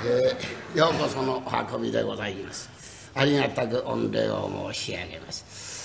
ようこそのお運びでございます。ありがたく御礼を申し上げます。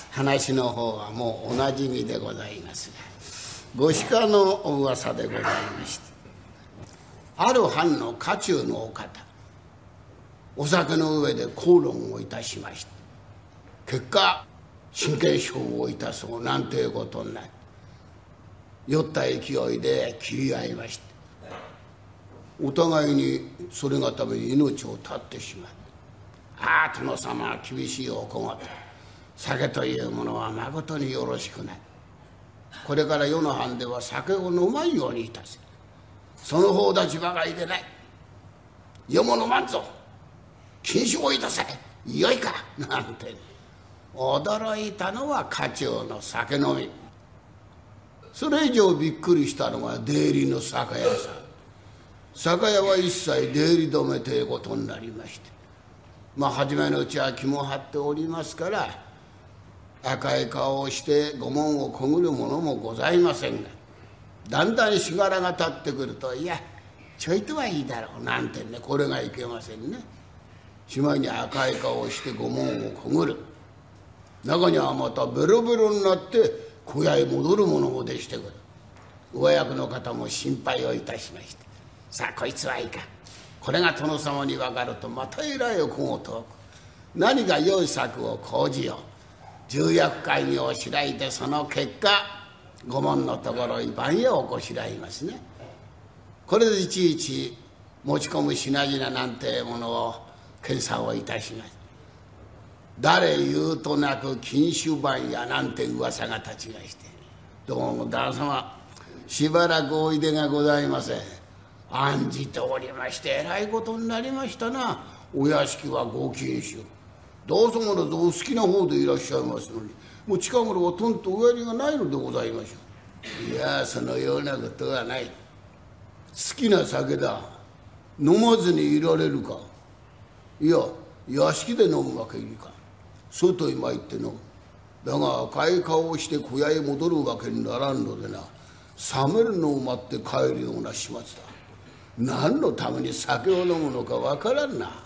話の方はもうおなじみでございますが、ご鹿のお噂でございまして、ある藩の家中のお方、お酒の上で口論をいたしまして、結果神経症をいたそうなんていうことになり、酔った勢いで切り合いまして、お互いにそれがために命を絶ってしまう。ああ、殿様は厳しいお小言。酒というものはまことによろしくない。これから世の藩では酒を飲まんようにいたせ。その方立ちばかりでない。世も飲まんぞ。禁酒をいたせ。よいか。なんて驚いたのは家中の酒飲み。それ以上びっくりしたのが出入りの酒屋さん。酒屋は一切出入り止めということになりまして、初めのうちは気も張っておりますから、赤い顔をして御門をこぐるものもございませんが、だんだんしがらが立ってくると、いやちょいとはいいだろうなんてね、これがいけませんね。しまいに赤い顔をして御門をこぐる。中にはまたベロベロになって小屋へ戻る者もでしてくる。上役の方も心配をいたしまして、さあこいつはいいか、これが殿様に分かるとまたえらいお小言を何か良い策を講じよう。重役会議を開いて、その結果御門のところに番屋をこしらいますね。これでいちいち持ち込む品々なんてものを検査をいたします。誰言うとなく禁酒番屋なんて噂が立ちまして、どうも旦様しばらくおいでがございません。案じておりましてえらいことになりましたな。お屋敷はご禁酒。どうぞものぞお好きな方でいらっしゃいますのに、もう近頃はとんとおやりがないのでございましょう。いやそのようなことはない。好きな酒だ。飲まずにいられるか。いや屋敷で飲むわけにいかん。外へ参って飲む。だが赤い顔をして小屋へ戻るわけにならんのでな、冷めるのを待って帰るような始末だ。何のために酒を飲むのかわからんな。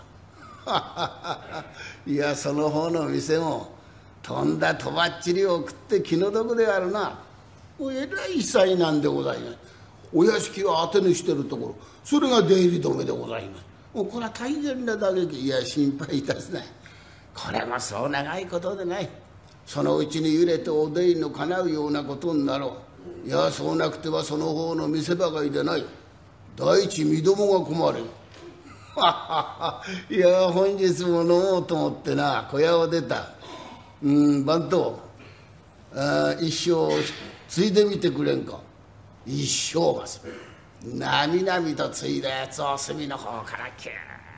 いやその方の店もとんだとばっちりを食って気の毒であるな。えらい災難でございます。お屋敷は当てにしてるところ、それが出入り止めでございます。これは大変な打撃。いや心配いたすな。これもそう長いことでない。そのうちに揺れてお出入りのかなうようなことになろう。いやそうなくてはその方の店ばかりでない。第一身どもが困る。いや本日も飲もうと思ってな小屋を出た。番頭一生ついでみてくれんか。一生ます。なみなみとついだやつを隅の方からキュー。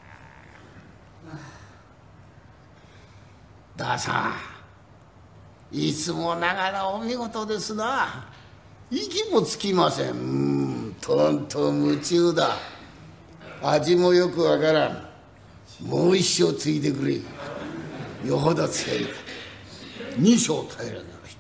旦さんいつもながらお見事ですな。息もつきません。とんと夢中だ。味もよくわからん。もう一生ついでくれ。よほど強いか。二生平らげました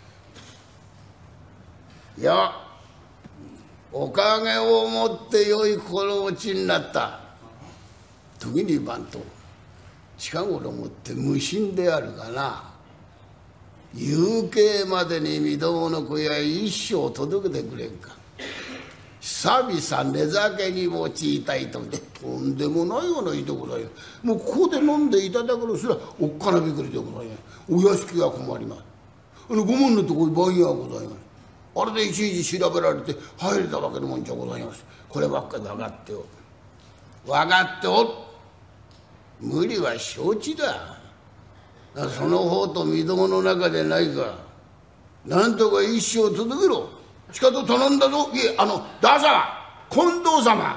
。いやおかげをもって良い心持ちになった。時に番頭近頃もって無心であるがな、夕景までに身どもの小屋へ一生届けてくれんか。久々寝酒に用いたいととんでもないような意でございます。もうここで飲んでいただくのすらおっかなびっくりでございます。お屋敷は困ります。御門のところに番屋がございます。あれでいちいち調べられて入れたわけのもんじゃございます。こればっかり分かっておる。分かっておる。無理は承知だ。その方と身どもの中でないか。なんとか一生届けろ。しかと頼んだぞ。いえ旦様近藤様。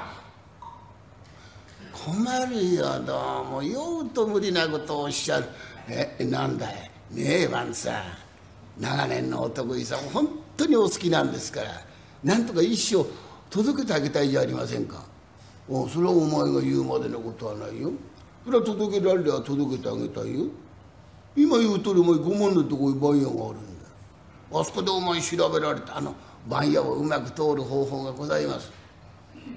困るよどうも。酔うと無理なことをおっしゃる。なんだいねえ番さん、長年のお得意さん本当にお好きなんですから、なんとか一生届けてあげたいじゃありませんか。それはお前が言うまでのことはないよ。それは届けられれば届けてあげたいよ。今言うとおりお前御門のとこに番屋があるんだ。あそこでお前調べられた番屋をうまく通る方法がございます。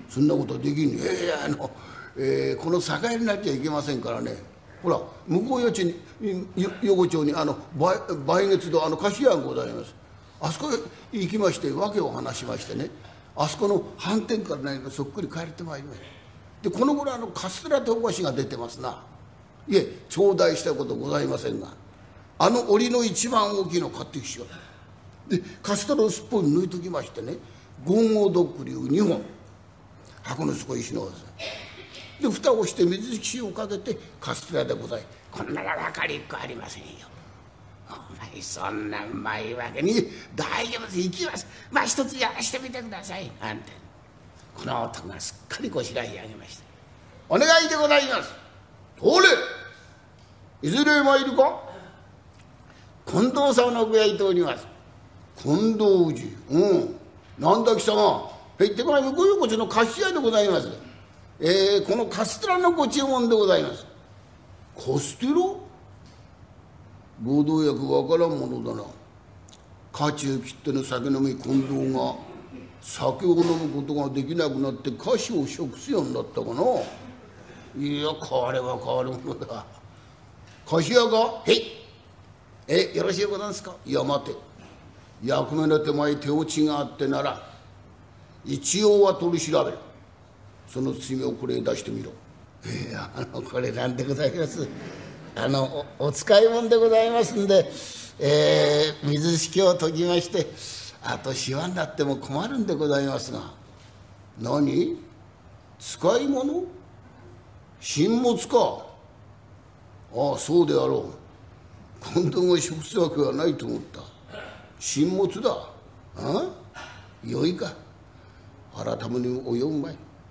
そんなことはできんねこの境になっちゃいけませんからね。ほら向こうよちに横丁に梅月堂菓子屋がございます。あそこへ行きまして訳を話しましてね、あそこの飯店から何かそっくり帰ってまいりました。でこの頃カステラとお菓子が出てますな。いえ頂戴したことございませんが、檻の一番大きいのを買ってきしよう。でカステラをすっぽり抜いときましてね、ゴンゴドックリュウ2本箱の底へしのがですで蓋をして水拭をかけてカステラでござい、こんなら分かりっこありませんよ。お前そんなうまいわけに大丈夫です、行きます、まあ一つやらしてみてくださいなんてこの男がすっかりこしらえ上げました。お願いでございます。通れ、いずれ参るか。近藤様の具合いております。近藤氏、なんだ貴様、手前向こう横丁の菓子屋でございます。このカステラのご注文でございます。カステラ、労働役わからんものだな。家中きっての酒飲み近藤が酒を飲むことができなくなって菓子を食すようになったかな。いやこれは変わるものだ。菓子屋か。へい、よろしいござんすか。いや待て、役目の手前手落ちがあってなら一応は取り調べる。その罪をこれへ出してみろ。これなんでございます。お使い物でございますんで、水式を解きまして、あとシワになっても困るんでございますが。何、使い物、新物か。ああそうであろう。近藤が食すわけはないと思った。新物だ。よいか、改めにお読むまい。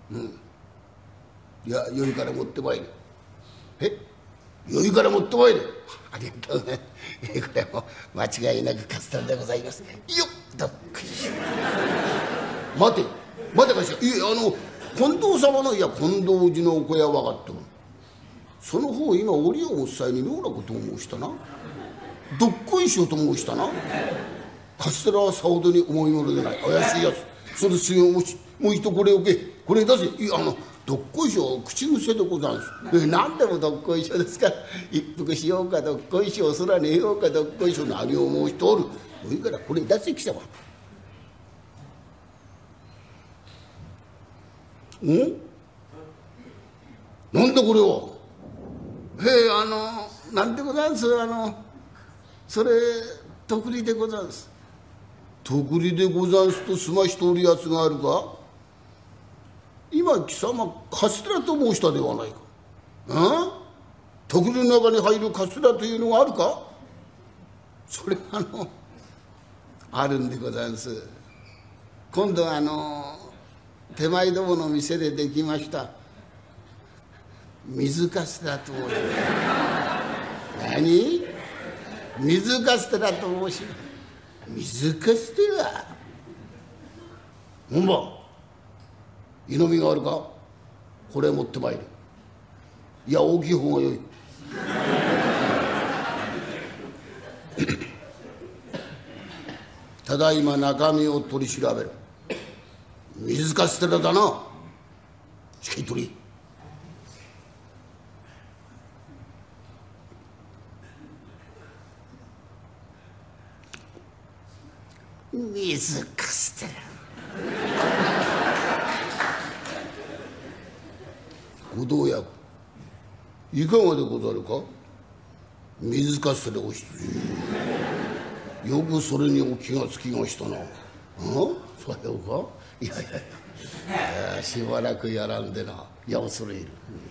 いやよいから持ってまいれ。よいから持ってまいれ。ありがとうね。これはもう間違いなくカステラでございます。よっと待てかしら。近藤様の、いや近藤寺のお小屋は分かっておる。その方今折を持つ際に妙なことを申したな。どっこいしようと申したな。カステラはさほどに重いものでない。怪しいやつ。それすぐもう一これおけ、これ出せ。いやどっこいしょ口癖でござんす。何でもどっこいしょですから、一服しようかどっこいしょ、空寝ようかどっこいしょ、何を申しておる。いいからこれ出せ貴様。なんだこれは。なんでござんす。それ徳利でござんす。徳利でござんすと済ましておるやつがあるか。今貴様カステラと申したではないか。徳利の中に入るカステラというのがあるか。それあるんでござんす。今度手前どもの店でできました水カステラと申します。何、水カステラと申します。水カステラ、ほんま湯飲みがあるか。これ持ってまいる。いや大きい方がよい。ただいま中身を取り調べる。水カステラだな。しっかり取り。水カステラ。ご同役いかがでござるか。水カステラお一つ。よくそれにお気がつきましたな。そうか。いやしばらくやらんでな。いや恐れ入る。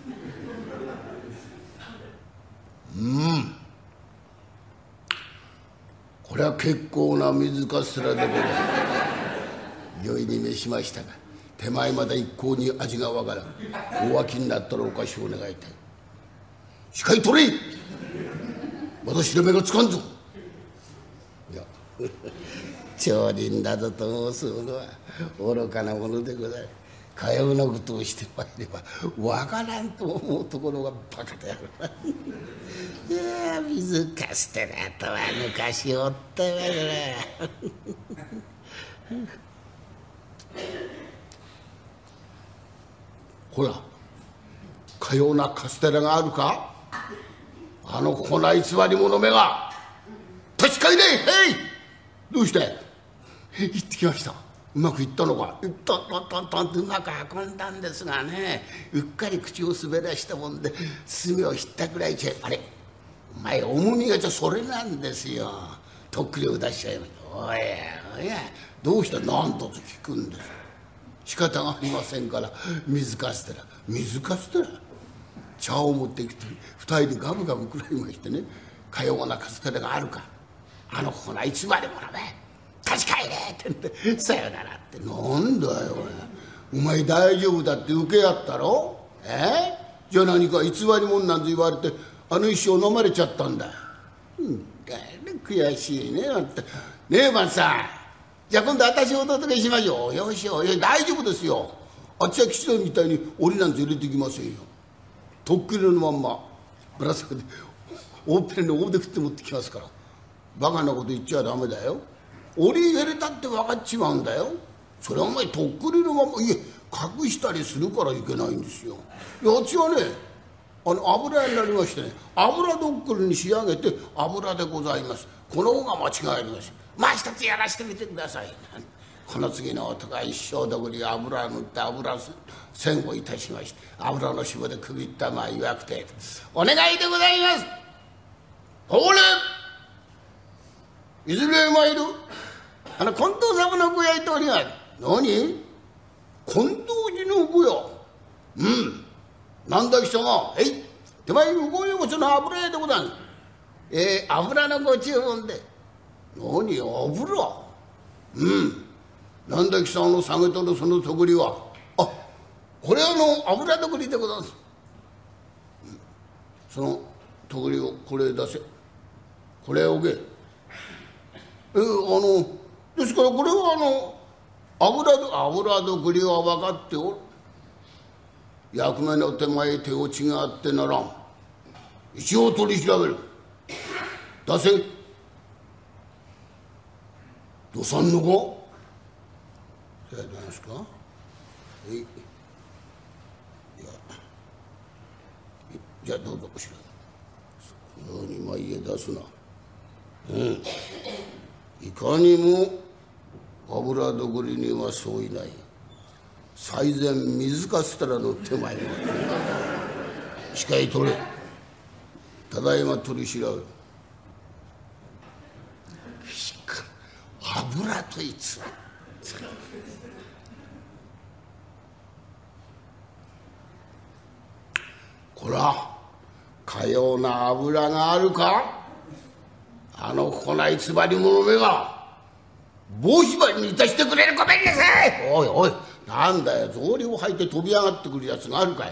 これは結構な水カステラでございます。酔いに召しましたが手前まで一向に味がわからん。お脇になったらお菓子を願いたい。しっかり取れ。まだ白目がつかんぞ。いや町人だぞと申すのは愚かなものでござる。かようなことをしてまいればわからんと思うところがバカであるな。いや水カステラとは昔おったわよな。 ほらかようなカステラがあるか。あの粉偽り者めが。確かにね。へい、どうして。行ってきました。うまくいったのか。トントントンとうまく運んだんですがね、うっかり口を滑らしたもんで墨をひったくらいちゃい。あれお前重みがそれなんですよ。とっくりを出しちゃいました。おやどうした。何と聞くんです。仕方がありませんから、水カステラ。水カステラ。茶を持ってきて二人でガブガブ食らいましてね、かようなカステラがあるか。あの粉偽り者め確かにねって言ってさよならって。なんだよお前大丈夫だって受けやったろ。じゃあ何か偽り者なんて言われてあの石を飲まれちゃったんだ。悔しいねなんて。ねえばんさん、じゃあ今度私をお届けしましょう。よしよ、大丈夫ですよ。あっちは吉野みたいに檻なんて入れてきませんよ。とっくりのまんまぶら下げて大っぺらに大手振って持ってきますから。バカなこと言っちゃダメだよ。檻入れたって分かっちまうんだよ。それはお前とっくりのまま隠したりするからいけないんですよ。あっちはね油になりましてね、油どっくりに仕上げて油でございます。この方が間違いありません。まあ一つやらしてみてください。この次の男が一生どこに油を塗って油線をいたしまして、油の紐で区切ったまあいわくてお願いでございます。ほれいずれ参る近藤様の小屋へ行っております。何近藤寺の小屋。なんだ貴様。手前向こう横丁の油屋でござんす。油のご注文で。何油。なんだ貴様の下げとるそのとぐりは。これ油どくりでござんす。そのとぐりをこれへ出せ。これへ置け。ですからこれは油どくりは分かっておる。役目の手前手落ちがあってならん。一応取り調べる。出せ。どさんのか。さあどうですか。じゃあどうぞこしら。そうにまいえ出すな。いかにも油どくりにはそういない。最前水カステラの手前も司会取れ。ただいま取り調べる。油といつこらかような油があるか。粉偽り者めが棒縛りにいたしてくれる。ごめんなさい。おいなんだよ草履を履いて飛び上がってくるやつがあるかい。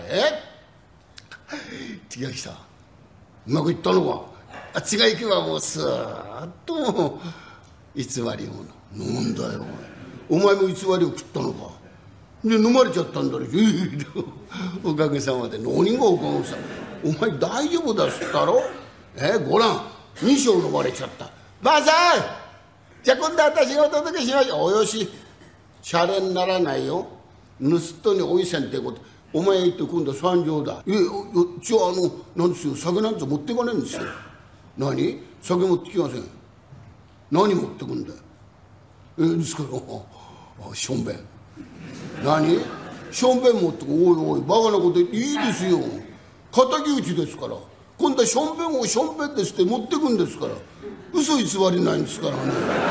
違いした。うまくいったのか。違いけばもうスーッと偽り者。なんだよお前も偽りを食ったのか。で飲まれちゃったんだろ。おかげさまで。何がおかげさま。お前大丈夫だっつったろ。ごらん2升飲まれちゃった。ばあさんじゃあ今度私がお届けしましょう。およしシャレにならないよ。盗っ人においせんってこと。お前行って今度参上だ。じゃあなんですよ酒なんて持っていかないんですよ。何酒持ってきません。何持ってくんだよ。ですからしょんべん。何しょんべん持ってく。おいバカなこと言っていいですよ。敵討ちですから。今度はしょんべんをしょんべんですって持ってくんですから。嘘偽りないんですからね。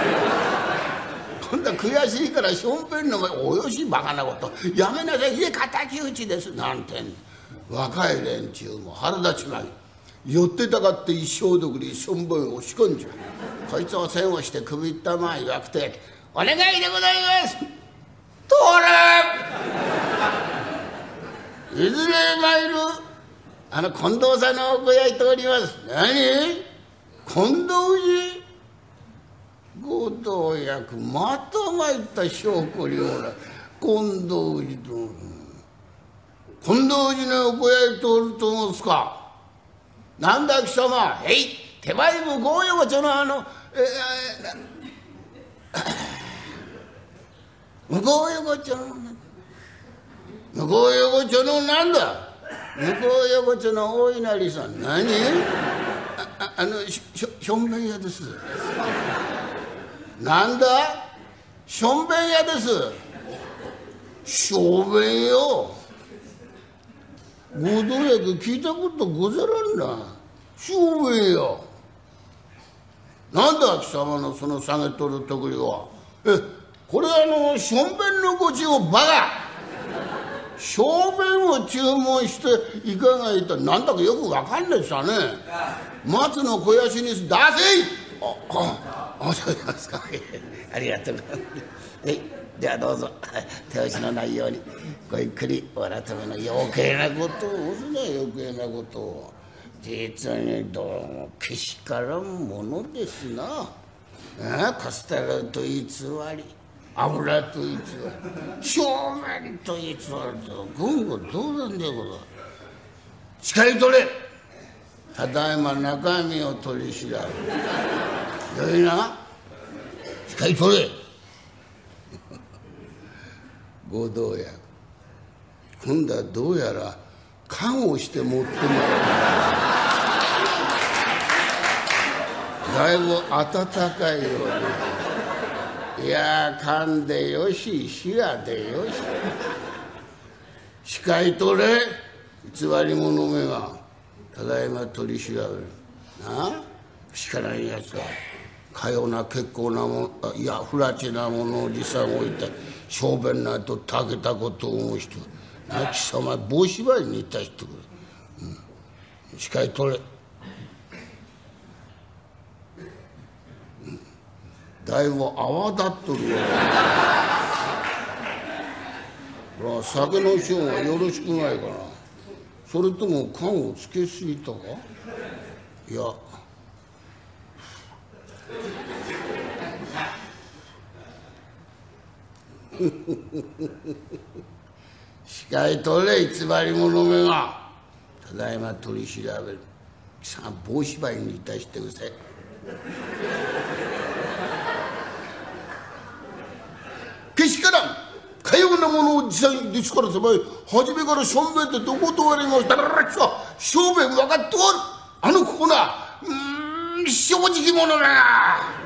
今度は悔しいからしょんべんの前およしバカなことやめなさい。敵討ちですなんて。若い連中も腹立ちまい。寄ってたかって一生どくりしょんべんを仕込んじゃう。こいつを線をして首ったまいわくてお願いでございます。とれいずれ参る近藤さんのお小屋へ行っております。何近藤寺。ご同役また参った証拠にもら近藤寺と近藤寺のお小屋へ通ると申すか。なんだ貴様。手前向こう横丁の向こう横丁の向こう横丁のなんだ向こう横丁の大稲荷さん何しょんべん屋です。なんだしょんべん屋です。しょんべんよご同役聞いたことござらんな。しょんべんよなんだ貴様のその下げとるとこりは。これしょんべんのごちをバカしょんべんを注文していかないとなんだかよくわかんないさね。松の肥やしに出せい。そうですかありがとうございます。ではどうぞ手押しのないようにごゆっくりお改めの余計なことを押すな余計なことを。実にどうもけしからんものですな。カステラと偽り油と偽り正面と偽りと言語道断でござる。しっかり取れ。ただいま中身を取り調べよいな。しっかり取れ。ご同役今度はどうやら缶をして持ってまいる。だいぶ暖かいようで。いや缶でよし塩でよし。司会取れ偽り者めがただいま取り調べるなあ。しからんやつはかような結構なものいや不らちなものを持参置いて小便なとたけたことを思う人な貴様棒芝居にいたしてくれ。司会取れ。だいぶ泡立っとるよ。酒のショーはよろしくないかな。それとも缶をつけすぎたか。いや司会取れ偽り者めがただいま取り調べる。さあ棒芝居にいたしてうせ。けしからんかようなものを持参ですからさま初めからしょんべんってどこ通りましたらしょんべん分かっておる。ここな正直者だな。